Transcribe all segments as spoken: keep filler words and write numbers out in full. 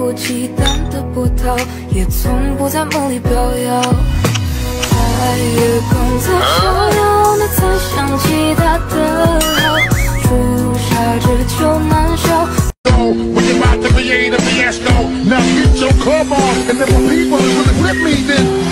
我忌惮的波涛，也从不在梦里飘摇。在月光在照耀，你才想起他的好，朱砂痣就难消。 When you're about to create a fiasco, now get your club on, and then when people really whip me, then.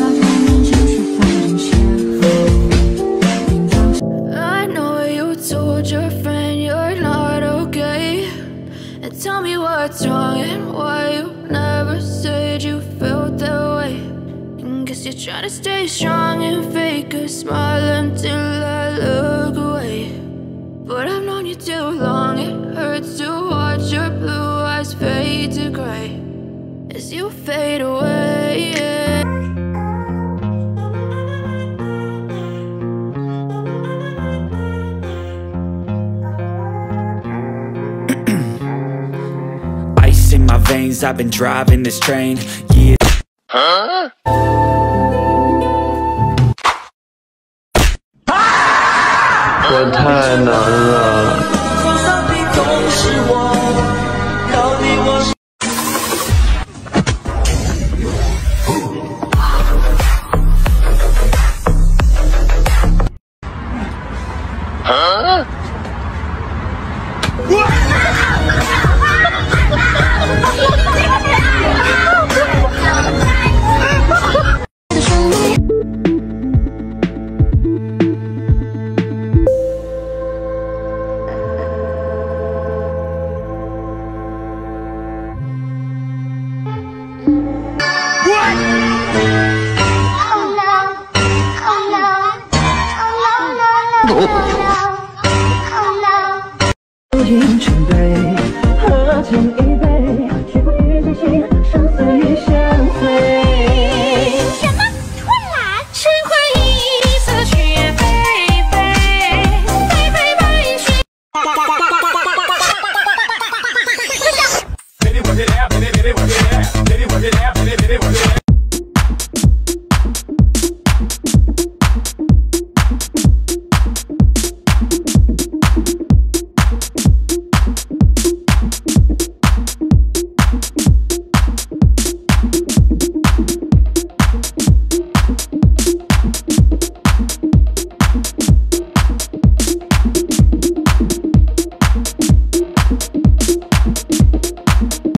I know you told your friend you're not okay, and tell me what's wrong and why you never said you felt that way. And guess you're trying to stay strong and fake a smile until I look away. But I've known you too long, it hurts to watch your blue eyes fade to gray as you fade away. Ice in my veins, I've been driving this train. Yeah. Huh? 这太难了。 Huh? 如今沉醉，喝尽一杯，却不遇真心，生死与相随。 什么春兰？神魂一色雪霏霏，霏霏白雪。